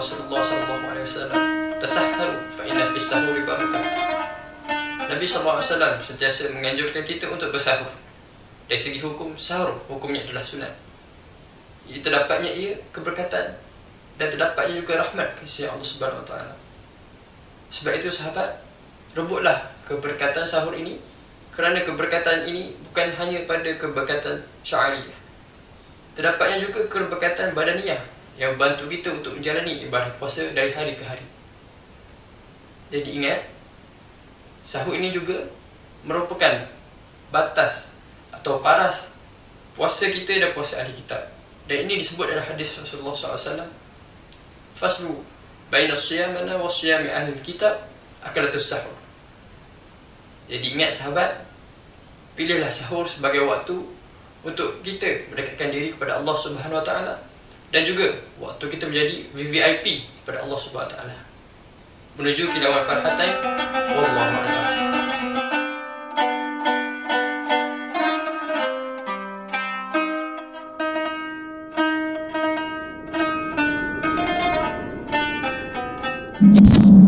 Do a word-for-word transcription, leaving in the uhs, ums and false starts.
Rasulullah sallallahu alaihi wasallam, tasahharu fa inna fis sahuri barakah. Nabi sallallahu alaihi wasallam sentiasa menganjurkan kita untuk bersahur. Dari segi hukum, sahur hukumnya adalah sunat. Ia terdapatnya ia keberkatan dan terdapatnya juga rahmat kasih Allah Subhanahu wa taala. Sebab itu sahabat, rebutlah keberkatan sahur ini, kerana keberkatan ini bukan hanya pada keberkatan syar'iyah. Terdapatnya juga keberkatan badaniyah yang bantu kita untuk menjalani ibadah puasa dari hari ke hari. Jadi ingat, sahur ini juga merupakan batas atau paras puasa kita dan puasa ahli kitab. Dan ini disebut dalam hadis Rasulullah sallallahu alaihi wasallam, faslu baina siyamana wa siyami ahli kitab akalatus sahur. Jadi ingat sahabat, pilihlah sahur sebagai waktu untuk kita mendekatkan diri kepada Allah Subhanahu wa taala, dan juga waktu kita menjadi V V I P kepada Allah Subhanahu wa taala menuju kilauan farhatain. Wallahu a'lam. You